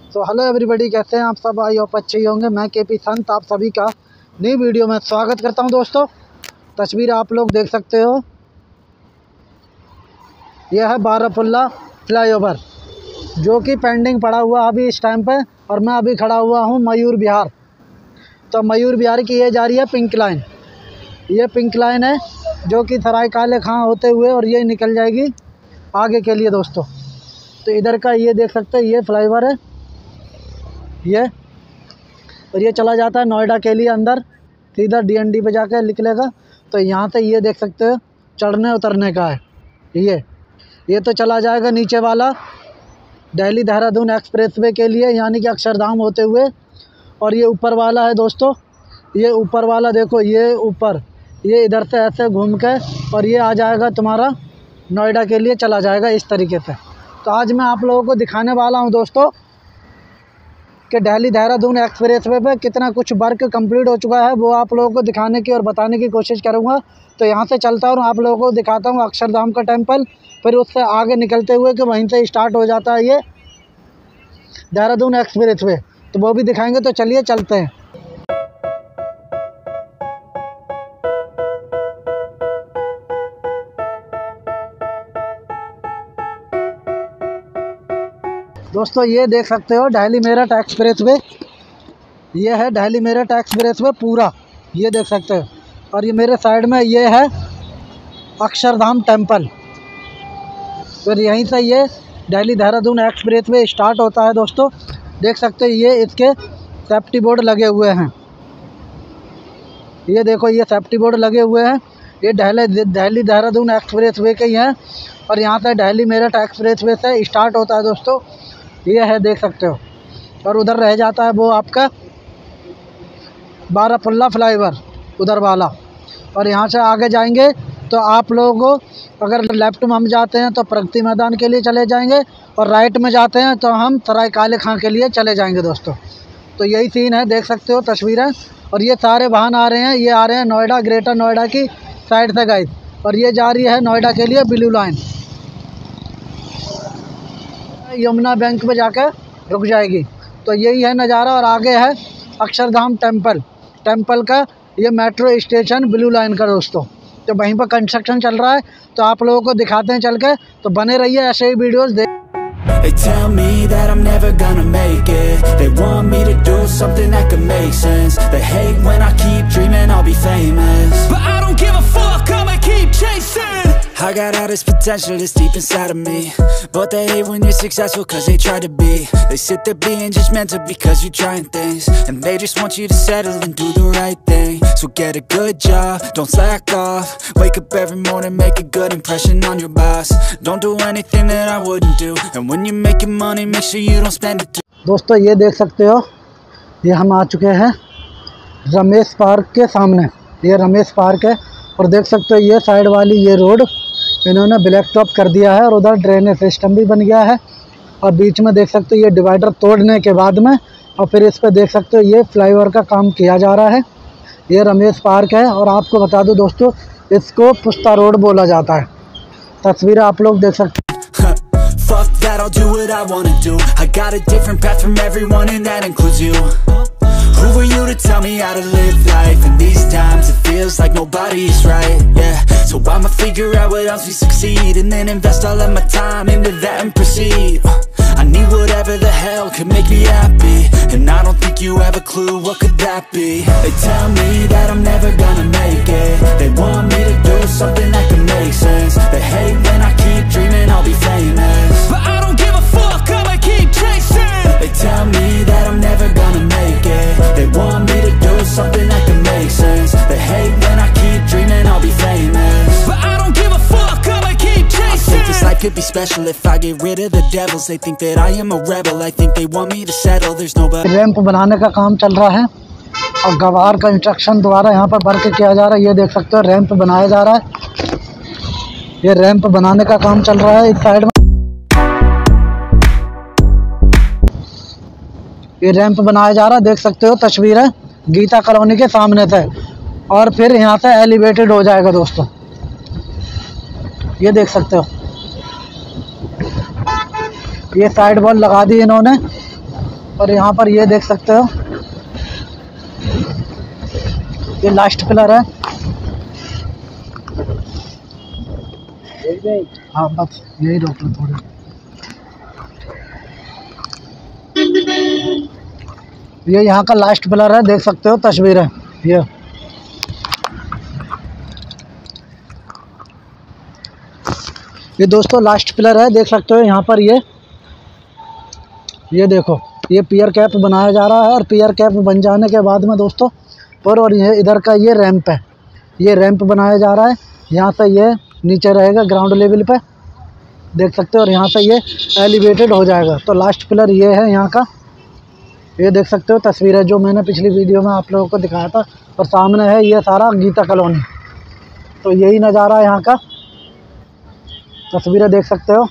तो hello everybody, कैसे हैं आप सब? आई होप अच्छे ही होंगे। मैं केपी संत आप सभी का नई वीडियो में स्वागत करता हूं। दोस्तों, तस्वीर आप लोग देख सकते हो, यह है बारापुल्ला फ्लाईओवर जो कि पेंडिंग पड़ा हुआ अभी इस टाइम पे। और मैं अभी खड़ा हुआ हूं मयूर विहार। तो मयूर विहार की ये जा रही है पिंक लाइन। ये पिंक लाइन है जो कि सराय काले खां होते हुए और ये निकल जाएगी आगे के लिए दोस्तों। तो इधर का ये देख सकते हैं, ये फ्लाईओवर है ये, और ये चला जाता है नोएडा के लिए अंदर, सीधा DND पे जाकर निकलेगा। तो यहाँ से ये देख सकते हो चढ़ने उतरने का है। ये तो चला जाएगा नीचे वाला दिल्ली देहरादून एक्सप्रेसवे के लिए, यानी कि अक्षरधाम होते हुए। और ये ऊपर वाला है दोस्तों, ये ऊपर वाला देखो, ये ऊपर ये इधर से ऐसे घूम के और ये आ जाएगा तुम्हारा नोएडा के लिए, चला जाएगा इस तरीके से। तो आज मैं आप लोगों को दिखाने वाला हूं दोस्तों कि दिल्ली देहरादून एक्सप्रेसवे पे कितना कुछ वर्क कंप्लीट हो चुका है, वो आप लोगों को दिखाने की और बताने की कोशिश करूंगा। तो यहाँ से चलता हूँ, आप लोगों को दिखाता हूँ अक्षरधाम का टेंपल, फिर उससे आगे निकलते हुए कि वहीं से स्टार्ट हो जाता है ये देहरादून एक्सप्रेसवे, तो वो भी दिखाएंगे। तो चलिए चलते हैं। दोस्तों, ये देख सकते हो दिल्ली मेरठ एक्सप्रेसवे, ये है दिल्ली मेरठ एक्सप्रेसवे पूरा, ये देख सकते हो। और ये मेरे साइड में ये है अक्षरधाम टेंपल। फिर यहीं से ये दिल्ली देहरादून एक्सप्रेसवे स्टार्ट होता है दोस्तों। देख सकते हो ये इसके सेफ्टी बोर्ड लगे हुए हैं, ये देखो ये सेफ्टी बोर्ड लगे हुए हैं। ये दिल्ली देहरादून एक्सप्रेसवे के ही हैं। और यहाँ से दिल्ली मेरठ एक्सप्रेसवे से स्टार्ट होता है दोस्तों, ये है देख सकते हो। और उधर रह जाता है वो आपका बारापुल्ला फ्लाईओवर उधर वाला। और यहाँ से आगे जाएंगे तो आप लोगों को, अगर लेफ़्ट में हम जाते हैं तो प्रगति मैदान के लिए चले जाएंगे, और राइट में जाते हैं तो हम सराय काले खां के लिए चले जाएंगे दोस्तों। तो यही सीन है, देख सकते हो तस्वीरें। और ये सारे वाहन आ रहे हैं, ये आ रहे हैं नोएडा, ग्रेटर नोएडा की साइड से गाइस। और ये जा रही है नोएडा के लिए ब्लू लाइन, यमुना बैंक में जाकर रुक जाएगी। तो यही है नज़ारा। और आगे है अक्षरधाम टेंपल का ये मेट्रो स्टेशन ब्लू लाइन का दोस्तों। तो वहीं पर कंस्ट्रक्शन चल रहा है, तो आप लोगों को दिखाते हैं चल के। तो बने रहिए ऐसे ही वीडियोस देख। They tell me that I'm never gonna make it. They want me to do something that could make sense. They hate when I keep dreaming I'll be famous, but I don't give a fuck, I'ma keep chasing. I got all this potential that's deep inside of me, but they hate when you're successful cause they try to be. They sit there being judgmental because you're trying things, and they just want you to settle and do the right thing. So get a good job, don't slack off. Wake up every morning, make a good impression on your boss. Don't do anything that I wouldn't do, and when you're making money make sure you don't spend it. दोस्तों, ये देख सकते हो, ये हम आ चुके हैं Ramesh park के सामने। ये रमेश पार्क है। और देख सकते हो ये साइड वाली ये रोड इन्होंने ब्लैक टॉप कर दिया है, और उधर ड्रेनेज सिस्टम भी बन गया है। और बीच में देख सकते हो ये डिवाइडर तोड़ने के बाद में, और फिर इस पर देख सकते हो ये फ्लाईओवर का काम किया जा रहा है। ये रमेश पार्क है। और आपको बता दूं दोस्तों, इसको पुस्ता रोड बोला जाता है। तस्वीरें आप लोग देख सकते हैं। Fuck that, I'll do what I wanna do. I got a different path from everyone and that includes you. Who are you to tell me how to live life? In these times it feels like nobody's right, yeah. So I'ma figure out what else we succeed, and then invest all of my time into that and proceed. I need whatever the hell could make me happy, and I don't think you have a clue what could that be. They tell me that I'm never gonna make it. They want me to do something that could make sense. They hate when I keep dreaming I'll be famous, but I don't give a fuck, I'ma keep chasing. They tell me that I'm never gonna make it. They want me to do something that could make sense. They hate when I keep dreaming I'll be famous, but I don't give a fuck, I'ma keep chasing. I think this life could be special if I get rid of the devils. They think that I am a rebel, I think they want me to settle. There's nobody. Ramp बनाने का काम चल रहा है, और गवार construction द्वारा यहाँ पर वर्क किया जा रहा है। ये देख सकते हो रैंप बनाया जा रहा है, ये रैंप बनाने का काम चल रहा है इस साइड में। ये रैंप बनाया जा रहा है, देख सकते हो तस्वीर है गीता कॉलोनी के सामने से। और फिर यहाँ से एलिवेटेड हो जाएगा दोस्तों, ये देख सकते हो। ये साइड वॉल लगा दी इन्होंने, और यहाँ पर ये देख सकते हो ये लास्ट पिलर है। हाँ बस यही रोक लो थोड़े। ये यहाँ का लास्ट पिलर है, देख सकते हो तस्वीर है ये दोस्तों लास्ट पिलर है, देख सकते हो यहाँ पर ये देखो ये पियर कैप बनाया जा रहा है। और पियर कैप बन जाने के बाद में दोस्तों और ये इधर का ये रैंप है, ये रैंप बनाया जा रहा है। यहाँ से ये नीचे रहेगा ग्राउंड लेवल पे, देख सकते हो। और यहाँ से ये एलिवेटेड हो जाएगा। तो लास्ट पिलर ये है यहाँ का, ये देख सकते हो तस्वीर है जो मैंने पिछली वीडियो में आप लोगों को दिखाया था। और सामने है ये सारा गीता कॉलोनी। तो यही नज़ारा है यहाँ का, तस्वीरें देख सकते हो।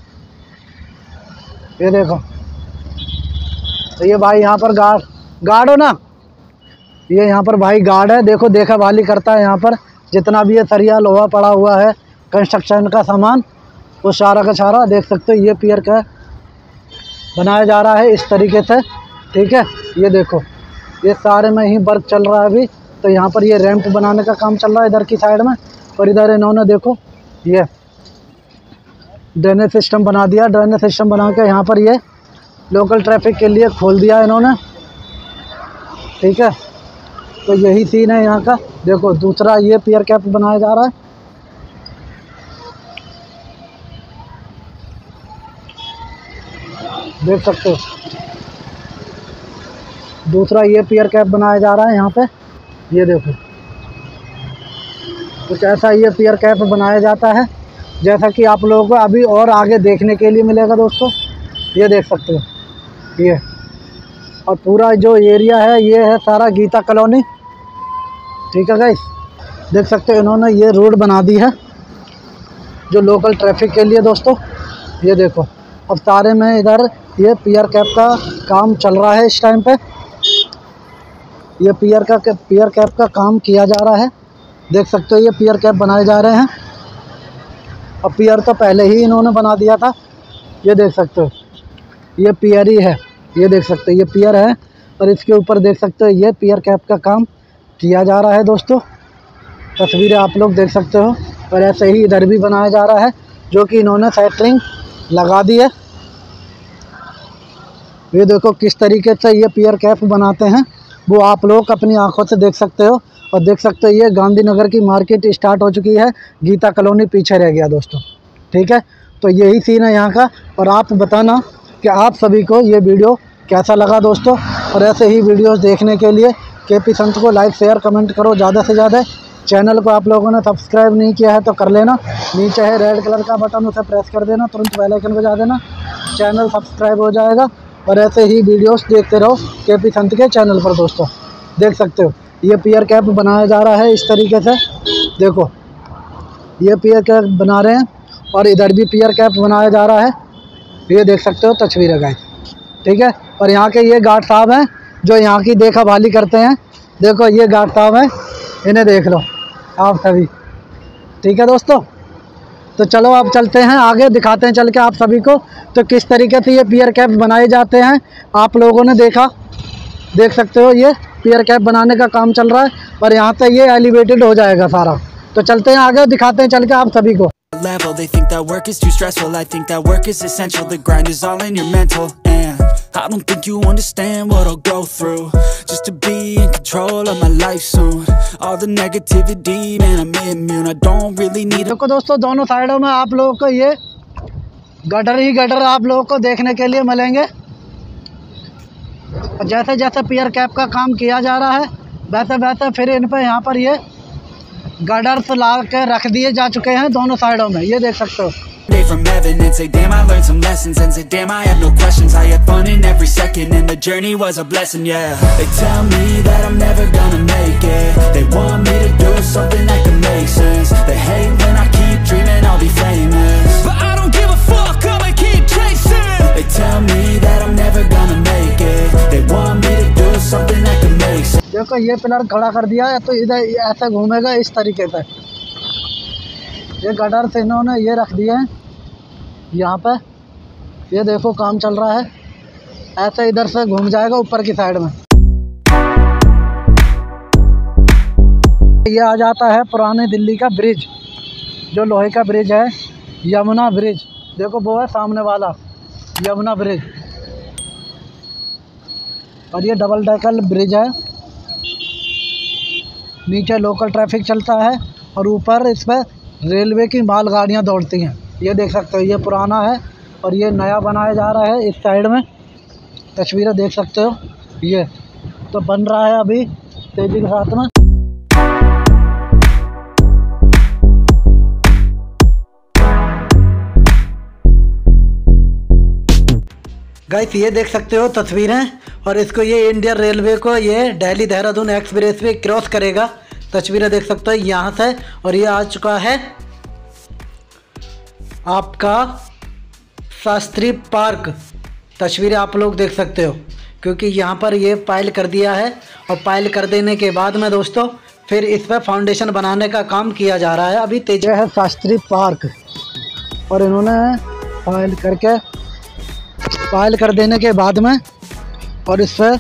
ये देखो तो ये भाई यहाँ पर गार्ड हो ना, ये यहाँ पर भाई गार्ड है। देखो देखा भाली करता है यहाँ पर, जितना भी ये सरिया लोहा पड़ा हुआ है कंस्ट्रक्शन का सामान वो सारा का सारा देख सकते हो। ये पियर का बनाया जा रहा है इस तरीके से, ठीक है। ये देखो ये सारे में ही वर्क चल रहा है अभी। तो यहाँ पर ये रैंप बनाने का काम चल रहा है इधर की साइड में। और इधर इन्होंने देखो ये ड्रेनेज सिस्टम बना दिया। ड्रेनेज सिस्टम बना के यहाँ पर ये लोकल ट्रैफिक के लिए खोल दिया इन्होंने, ठीक है। तो यही सीन है यहाँ का। देखो दूसरा ये पियर कैप बनाया जा रहा है, देख सकते हो। दूसरा ये पियर कैप बनाया जा रहा है यहाँ पे, ये देखो कुछ ऐसा ये पियर कैप बनाया जाता है, जैसा कि आप लोगों को अभी और आगे देखने के लिए मिलेगा दोस्तों। ये देख सकते हो ये। और पूरा जो एरिया है ये है सारा गीता कॉलोनी, ठीक है गाइस। देख सकते हो इन्होंने ये रोड बना दी है जो लोकल ट्रैफिक के लिए दोस्तों। ये देखो अब सारे में इधर ये पियर कैप का काम चल रहा है इस टाइम पे। ये पियर कैप का काम किया जा रहा है, देख सकते हो। ये पियर कैप बनाए जा रहे हैं। और पियर तो पहले ही इन्होंने बना दिया था, ये देख सकते हो। ये पियर ही है, ये देख सकते हो ये पियर है। और इसके ऊपर देख सकते हो ये पियर कैप का काम किया जा रहा है दोस्तों। तस्वीरें आप लोग देख सकते हो। और ऐसे ही इधर भी बनाया जा रहा है, जो कि इन्होंने सेंटरिंग लगा दी है। ये देखो किस तरीके से ये पियर कैप बनाते हैं, वो आप लोग अपनी आंखों से देख सकते हो। और देख सकते हो ये गांधीनगर की मार्केट स्टार्ट हो चुकी है, गीता कॉलोनी पीछे रह गया दोस्तों, ठीक है। तो यही सीन है यहाँ का। और आप बताना कि आप सभी को ये वीडियो कैसा लगा दोस्तों। और ऐसे ही वीडियोस देखने के लिए केपी संत को लाइक शेयर कमेंट करो ज़्यादा से ज़्यादा। चैनल को आप लोगों ने सब्सक्राइब नहीं किया है तो कर लेना, नीचे है रेड कलर का बटन, उसे प्रेस कर देना, तुरंत बेल आइकन बजा देना, चैनल सब्सक्राइब हो जाएगा। और ऐसे ही वीडियोस देखते रहो केपी संत के चैनल पर दोस्तों। देख सकते हो ये पियर कैप बनाया जा रहा है इस तरीके से। देखो ये पियर कैप बना रहे हैं और इधर भी पियर कैप बनाया जा रहा है, ये देख सकते हो तस्वीरें गाइस, ठीक है। और यहाँ के ये गार्ड साहब हैं जो यहाँ की देखा भाली करते हैं। देखो ये गार्ड साहब हैं, इन्हें देख लो आप सभी, ठीक है दोस्तों। तो चलो आप चलते हैं आगे, दिखाते हैं चल के आप सभी को तो किस तरीके से ये पियर कैप बनाए जाते हैं। आप लोगों ने देखा, देख सकते हो ये पियर कैप बनाने का काम चल रहा है। और यहाँ से ये एलिवेटेड हो जाएगा सारा। तो चलते हैं आगे, दिखाते हैं चल के आप सभी को। Level, they think that work is too stressful. I think that work is essential. The grind is all in your mental, and I don't think you understand what I'll go through just to be in control of my life soon. All the negativity, man, I'm immune. I don't really need. देखो दोस्तों दोनों साइडों में आप लोगों को ये gutter ही gutter आप लोगों को देखने के लिए मिलेंगे। जैसे जैसे पियर कैप का काम किया जा रहा है वैसे वैसे फिर इन पर यहाँ पर ये गडर्स ला के रख दिए जा चुके हैं दोनों साइडों में, ये देख सकते हो। From heaven and say damn I learned some lessons and say damn I had no questions. I had fun in every second and the journey was a blessing, yeah. They tell me that I'm never gonna make it. They want me to do something that can make sense. They hate when I keep dreaming I'll be famous, but I don't give a fuck, I'ma keep chasing. They tell me that I'm never gonna make it. They want me to do something that can make sense. देखो ये pillar खड़ा कर दिया है तो इधर ऐसे घूमेगा इस तरीके से। ये गटर से इन्होंने ये रख दिए हैं यहाँ पे, ये देखो काम चल रहा है। ऐसे इधर से घूम जाएगा ऊपर की साइड में। ये आ जाता है पुरानी दिल्ली का ब्रिज, जो लोहे का ब्रिज है, यमुना ब्रिज। देखो वो है सामने वाला यमुना ब्रिज, और ये डबल डेकर ब्रिज है। नीचे लोकल ट्रैफिक चलता है और ऊपर इस पर रेलवे की मालगाड़ियाँ दौड़ती हैं। ये देख सकते हो, ये पुराना है और ये नया बनाया जा रहा है। इस साइड में तस्वीरें देख सकते हो, ये तो बन रहा है अभी तेज़ी के साथ में। गाइस ये देख सकते हो तस्वीरें, और इसको ये इंडियन रेलवे को ये Delhi Dehradun express way cross करेगा। तस्वीरें देख सकते हो यहाँ से, और ये आ चुका है आपका शास्त्री पार्क। तस्वीरें आप लोग देख सकते हो, क्योंकि यहाँ पर ये पाइल कर दिया है, और पाइल कर देने के बाद में दोस्तों फिर इस पर फाउंडेशन बनाने का काम किया जा रहा है अभी तेज है। शास्त्री पार्क, और इन्होंने पाइल कर देने के बाद में और इस पर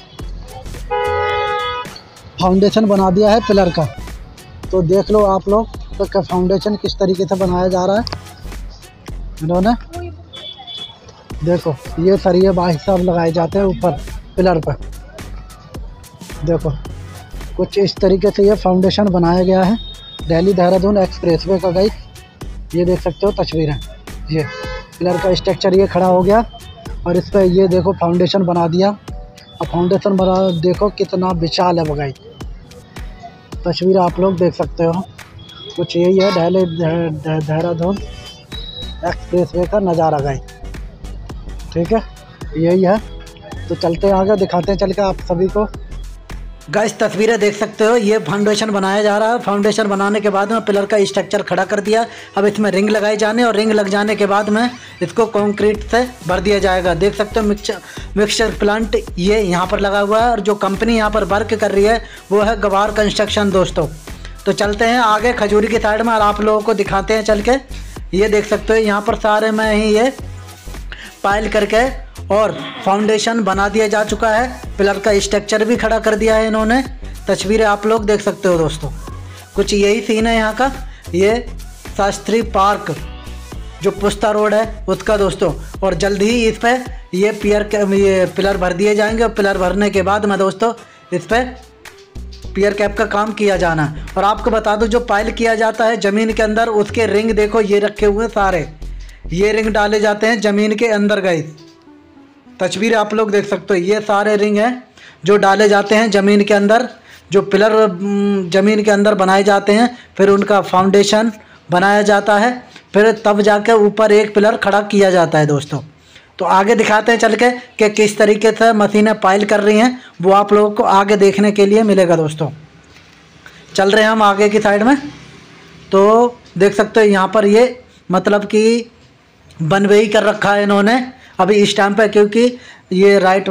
फाउंडेशन बना दिया है पिलर का। तो देख लो आप लोग तो फाउंडेशन किस तरीके से बनाया जा रहा है। इन्होंने देखो ये सरिये भाई साहब लगाए जाते हैं ऊपर पिलर पर। देखो कुछ इस तरीके से ये फाउंडेशन बनाया गया है दिल्ली देहरादून एक्सप्रेसवे का। गाइस ये देख सकते हो तस्वीरें, ये पिलर का स्ट्रक्चर ये खड़ा हो गया, और इस पर ये देखो फाउंडेशन बना दिया। और फाउंडेशन बना देखो कितना विशाल है वो। गाइस तस्वीर आप लोग देख सकते हो, कुछ यही है दिल्ली देहरादून एक्सप्रेसवे का नज़ारा। गाइस ठीक है, यही है। तो चलते हैं आगे, दिखाते हैं चल के आप सभी को। गाइस तस्वीरें देख सकते हो, ये फाउंडेशन बनाया जा रहा है। फाउंडेशन बनाने के बाद में पिलर का स्ट्रक्चर खड़ा कर दिया। अब इसमें रिंग लगाए जाने, और रिंग लग जाने के बाद में इसको कंक्रीट से भर दिया जाएगा। देख सकते हो मिक्सचर प्लांट ये यहाँ पर लगा हुआ है, और जो कंपनी यहाँ पर वर्क कर रही है वो है गवार कंस्ट्रक्शन दोस्तों। तो चलते हैं आगे खजूरी की साइड में, और आप लोगों को दिखाते हैं चल के। ये देख सकते हो यहाँ पर सारे में ही ये पाइल करके और फाउंडेशन बना दिया जा चुका है। पिलर का स्ट्रक्चर भी खड़ा कर दिया है इन्होंने। तस्वीरें आप लोग देख सकते हो दोस्तों, कुछ यही सीन है यहाँ का। ये शास्त्री पार्क जो पुस्ता रोड है उसका दोस्तों, और जल्द ही इस पर ये पिलर भर दिए जाएंगे। और पिलर भरने के बाद में दोस्तों इस पर पियर कैप का काम किया जाना है। और आपको बता दूं जो पाइल किया जाता है ज़मीन के अंदर, उसके रिंग देखो ये रखे हुए सारे, ये रिंग डाले जाते हैं ज़मीन के अंदर। गाइस तस्वीर आप लोग देख सकते हो, ये सारे रिंग हैं जो डाले जाते हैं ज़मीन के अंदर। जो पिलर ज़मीन के अंदर बनाए जाते हैं, फिर उनका फाउंडेशन बनाया जाता है, फिर तब जाके ऊपर एक पिलर खड़ा किया जाता है दोस्तों। तो आगे दिखाते हैं चल के कि किस तरीके से मशीनें पाइल कर रही हैं, वो आप लोगों को आगे देखने के लिए मिलेगा दोस्तों। चल रहे हैं हम आगे की साइड में। तो देख सकते हो यहाँ पर ये मतलब कि बनवे ही कर रखा है इन्होंने अभी इस टाइम पे, क्योंकि ये राइट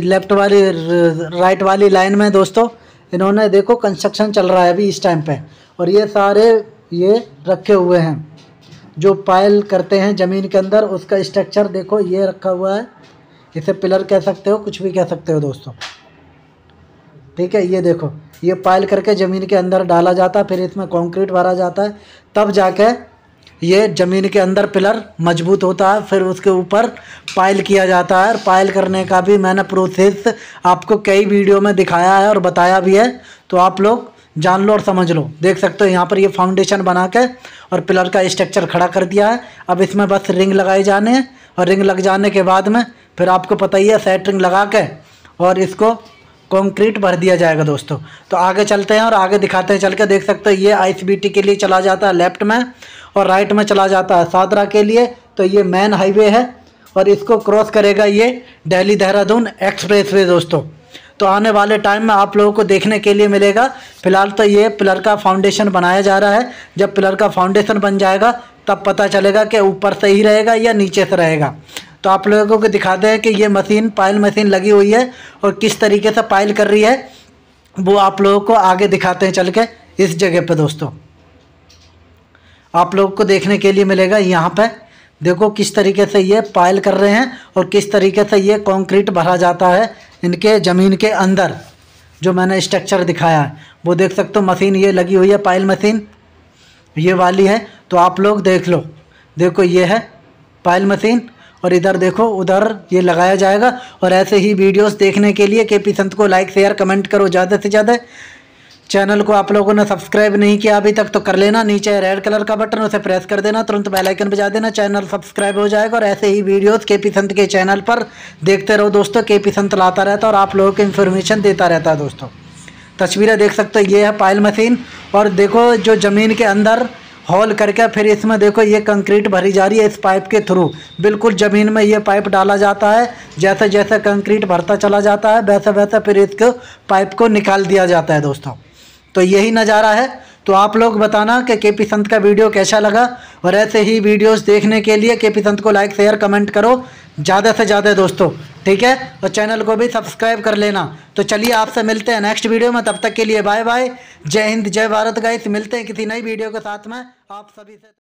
वाली लाइन में दोस्तों इन्होंने देखो कंस्ट्रक्शन चल रहा है अभी इस टाइम पे। और ये सारे ये रखे हुए हैं जो पाइल करते हैं ज़मीन के अंदर, उसका स्ट्रक्चर देखो ये रखा हुआ है। इसे पिलर कह सकते हो, कुछ भी कह सकते हो दोस्तों। ठीक है, ये देखो ये पाइल करके ज़मीन के अंदर डाला जाता है, फिर इसमें कंक्रीट भरा जाता है, तब जाके ये ज़मीन के अंदर पिलर मजबूत होता है। फिर उसके ऊपर पाइल किया जाता है। और पाइल करने का भी मैंने प्रोसेस आपको कई वीडियो में दिखाया है और बताया भी है, तो आप लोग जान लो और समझ लो। देख सकते हो यहाँ पर ये फाउंडेशन बना के और पिलर का स्ट्रक्चर खड़ा कर दिया है। अब इसमें बस रिंग लगाए जाने हैं, और रिंग लग जाने के बाद में फिर आपको पता ही है सेटरिंग लगा के और इसको कंक्रीट भर दिया जाएगा दोस्तों। तो आगे चलते हैं और आगे दिखाते हैं चल के। देख सकते हो ये ICBT के लिए चला जाता है लेफ्ट में, और राइट में चला जाता है सादरा के लिए। तो ये मेन हाईवे है और इसको क्रॉस करेगा ये दिल्ली देहरादून एक्सप्रेसवे दोस्तों। तो आने वाले टाइम में आप लोगों को देखने के लिए मिलेगा। फिलहाल तो ये पिलर का फाउंडेशन बनाया जा रहा है। जब पिलर का फाउंडेशन बन जाएगा तब पता चलेगा कि ऊपर से ही रहेगा या नीचे से रहेगा। तो आप लोगों को दिखाते हैं कि ये मशीन पाइल मशीन लगी हुई है और किस तरीके से पाइल कर रही है, वो आप लोगों को आगे दिखाते हैं चल के इस जगह पे दोस्तों। आप लोगों को देखने के लिए मिलेगा यहाँ पे देखो किस तरीके से ये पायल कर रहे हैं और किस तरीके से ये कंक्रीट भरा जाता है इनके ज़मीन के अंदर। जो मैंने स्ट्रक्चर दिखाया है वो देख सकते हो, मशीन ये लगी हुई है, पायल मशीन ये वाली है। तो आप लोग देख लो, देखो ये है पायल मशीन और इधर देखो उधर ये लगाया जाएगा। और ऐसे ही वीडियोस देखने के लिए केपी संत को लाइक शेयर कमेंट करो ज़्यादा से ज़्यादा। चैनल को आप लोगों ने सब्सक्राइब नहीं किया अभी तक तो कर लेना, नीचे रेड कलर का बटन उसे प्रेस कर देना, तुरंत बेल आइकन बजा देना, चैनल सब्सक्राइब हो जाएगा। और ऐसे ही वीडियोस केपी संत के चैनल पर देखते रहो दोस्तों। केपी संत लाता रहता है और आप लोगों को इन्फॉर्मेशन देता रहता है दोस्तों। तस्वीरें देख सकते हो, ये है पायल मशीन और देखो जो ज़मीन के अंदर हॉल करके फिर इसमें देखो ये कंक्रीट भरी जा रही है इस पाइप के थ्रू। बिल्कुल ज़मीन में ये पाइप डाला जाता है, जैसे जैसे कंक्रीट भरता चला जाता है वैसे वैसे फिर इसको पाइप को निकाल दिया जाता है दोस्तों। तो यही नज़ारा है। तो आप लोग बताना कि केपी संत का वीडियो कैसा लगा। और ऐसे ही वीडियोस देखने के लिए केपी संत को लाइक शेयर कमेंट करो ज़्यादा से ज़्यादा दोस्तों, ठीक है। और चैनल को भी सब्सक्राइब कर लेना। तो चलिए आपसे मिलते हैं नेक्स्ट वीडियो में, तब तक के लिए बाय बाय, जय हिंद जय भारत गाइस। मिलते हैं किसी नई वीडियो के साथ में आप सभी से।